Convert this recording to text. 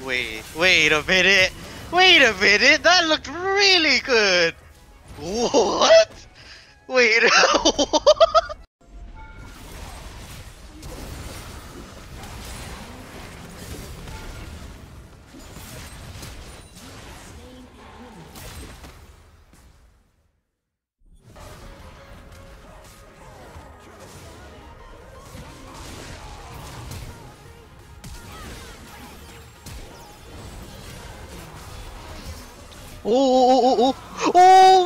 Wait a minute. Wait a minute. That looked really good. What? Wait. What? Oh, oh, oh, oh, oh,